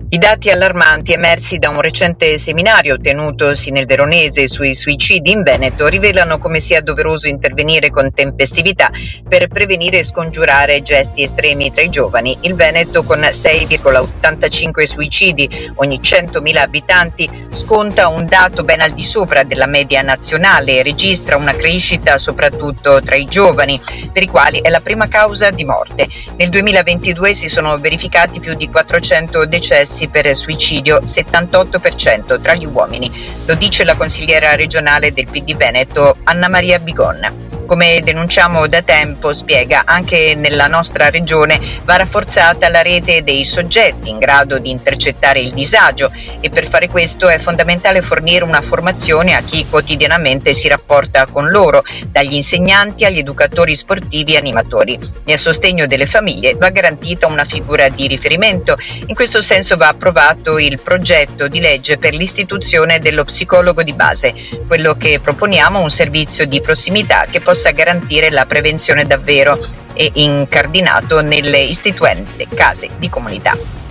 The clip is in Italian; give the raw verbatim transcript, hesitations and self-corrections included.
I dati allarmanti emersi da un recente seminario tenutosi nel Veronese sui suicidi in Veneto rivelano come sia doveroso intervenire con tempestività per prevenire e scongiurare gesti estremi tra i giovani. Il Veneto, con sei virgola ottantacinque suicidi ogni centomila abitanti, sconta un dato ben al di sopra della media nazionale e registra una crescita soprattutto tra i giovani, per i quali è la prima causa di morte. Nel duemilaventidue si sono verificati più di quattrocento decessi per suicidio, settantotto per cento tra gli uomini. Lo dice la consigliera regionale del P D Veneto, Anna Maria Bigon. Come denunciamo da tempo, spiega, anche nella nostra regione va rafforzata la rete dei soggetti in grado di intercettare il disagio e per fare questo è fondamentale fornire una formazione a chi quotidianamente si rapporta con loro, dagli insegnanti agli educatori sportivi e animatori. E a sostegno delle famiglie va garantita una figura di riferimento. In questo senso va approvato il progetto di legge per l'istituzione dello psicologo di base. Quello che proponiamo è un servizio di prossimità che possa garantire la prevenzione davvero e incardinato nelle istituende case di comunità.